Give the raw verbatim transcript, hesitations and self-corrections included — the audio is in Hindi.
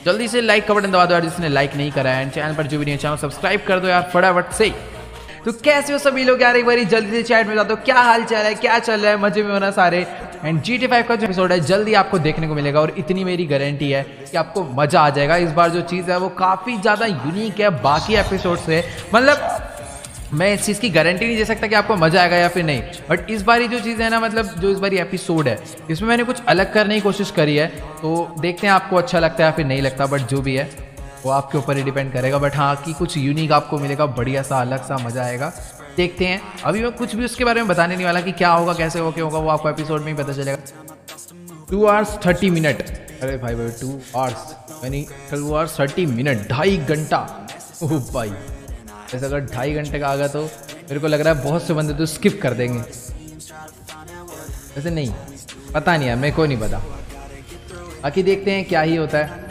जल्दी से लाइक का बटन दबा दो यार जिसने लाइक नहीं करा है, एंड चैनल पर जो भी नहीं है चैनल सब्सक्राइब कर दो यार फटाफट से। तो कैसे हो सभी लोग यार, एक बार जल्दी से चैट में जाते हो, क्या हाल चाल है, क्या चल रहा है, मजे में होना सारे। एंड जी टी फाइव का जो एपिसोड है जल्दी आपको देखने को मिलेगा और इतनी मेरी गारंटी है कि आपको मजा आ जाएगा। इस बार जो चीज़ है वो काफ़ी ज़्यादा यूनिक है बाकी एपिसोड से, मतलब मैं इस चीज़ की गारंटी नहीं दे सकता कि आपको मजा आएगा या फिर नहीं, बट इस बारी जो चीज़ है ना, मतलब जो इस बारी एपिसोड है इसमें मैंने कुछ अलग करने की कोशिश करी है। तो देखते हैं आपको अच्छा लगता है या फिर नहीं लगता, बट जो भी है वो आपके ऊपर ही डिपेंड करेगा। बट हाँ कि कुछ यूनिक आपको मिलेगा, बढ़िया सा अलग सा मजा आएगा। देखते हैं, अभी मैं कुछ भी उसके बारे में बताने नहीं वाला कि क्या होगा कैसे होगा क्या होगा, वो आपको एपिसोड में ही पता चलेगा। टू आवर्स थर्टी मिनट, अरे भाई भाई टू आवर्स यानी टू आवर्स थर्टी मिनट, ढाई घंटा। ओह भाई, ऐसा अगर ढाई घंटे का आ गया तो मेरे को लग रहा है बहुत से बंदे तो स्किप कर देंगे। वैसे नहीं, पता नहीं यार, मेरे को नहीं पता। बाकी देखते हैं क्या ही होता है।